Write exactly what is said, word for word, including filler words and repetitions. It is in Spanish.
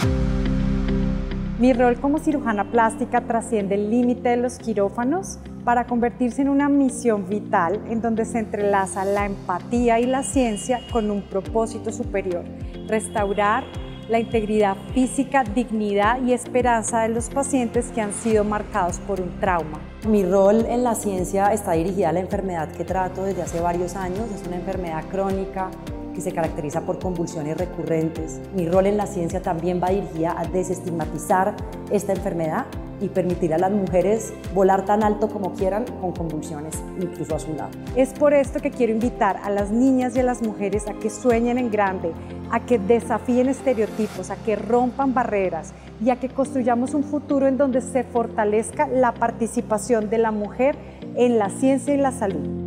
Mi rol como cirujana plástica trasciende el límite de los quirófanos para convertirse en una misión vital en donde se entrelaza la empatía y la ciencia con un propósito superior: restaurar la integridad física, dignidad y esperanza de los pacientes que han sido marcados por un trauma. Mi rol en la ciencia está dirigida a la enfermedad que trato desde hace varios años. Es una enfermedad crónica que se caracteriza por convulsiones recurrentes. Mi rol en la ciencia también va dirigida a desestigmatizar esta enfermedad y permitir a las mujeres volar tan alto como quieran con convulsiones, incluso a su lado. Es por esto que quiero invitar a las niñas y a las mujeres a que sueñen en grande, a que desafíen estereotipos, a que rompan barreras y a que construyamos un futuro en donde se fortalezca la participación de la mujer en la ciencia y la salud.